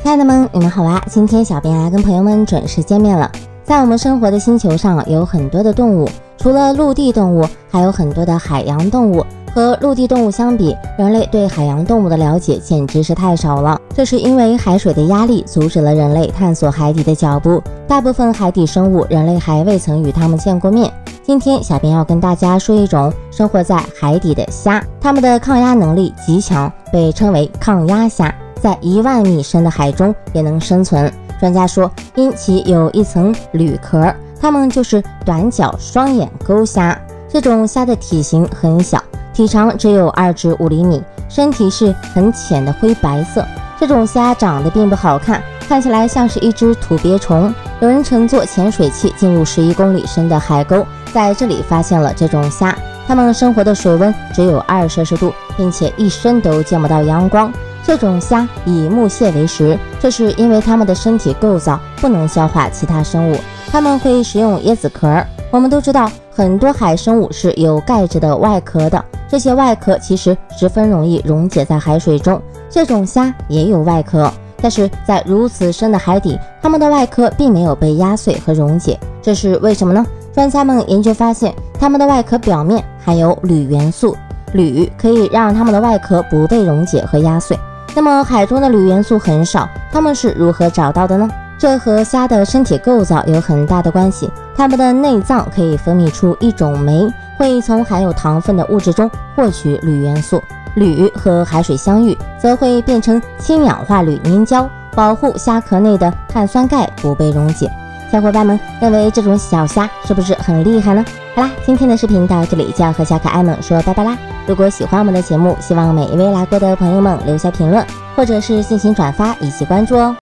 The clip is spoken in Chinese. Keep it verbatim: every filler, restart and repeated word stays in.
亲爱的们，你们好啊！今天小编啊跟朋友们准时见面了。在我们生活的星球上有很多的动物，除了陆地动物，还有很多的海洋动物。和陆地动物相比，人类对海洋动物的了解简直是太少了。这是因为海水的压力阻止了人类探索海底的脚步，大部分海底生物人类还未曾与它们见过面。今天小编要跟大家说一种生活在海底的虾，它们的抗压能力极强，被称为抗压虾，在一万米深的海中也能生存。专家说，因其有一层铝壳，它们就是短脚双眼钩虾。这种虾的体型很小，体长只有二至五厘米，身体是很浅的灰白色。这种虾长得并不好看，看起来像是一只土鳖虫。有人乘坐潜水器进入十一公里深的海沟，在这里发现了这种虾。它们生活的水温只有二摄氏度，并且一生都见不到阳光。这种虾以木蟹为食，这是因为它们的身体构造不能消化其他生物，它们会食用椰子壳。我们都知道，很多海生物是有盖着的外壳的，这些外壳其实十分容易溶解在海水中。这种虾也有外壳，但是在如此深的海底，它们的外壳并没有被压碎和溶解，这是为什么呢？专家们研究发现，它们的外壳表面含有铝元素，铝可以让它们的外壳不被溶解和压碎。那么海中的铝元素很少，它们是如何找到的呢？这和虾的身体构造有很大的关系。它们的内脏可以分泌出一种酶，会从含有糖分的物质中获取铝元素。铝和海水相遇，则会变成氢氧化铝凝胶，保护虾壳内的碳酸钙不被溶解。小伙伴们认为这种小虾是不是很厉害呢？好啦，今天的视频到这里就要和小可爱们说拜拜啦！如果喜欢我们的节目，希望每一位来过的朋友们留下评论，或者是进行转发以及关注哦。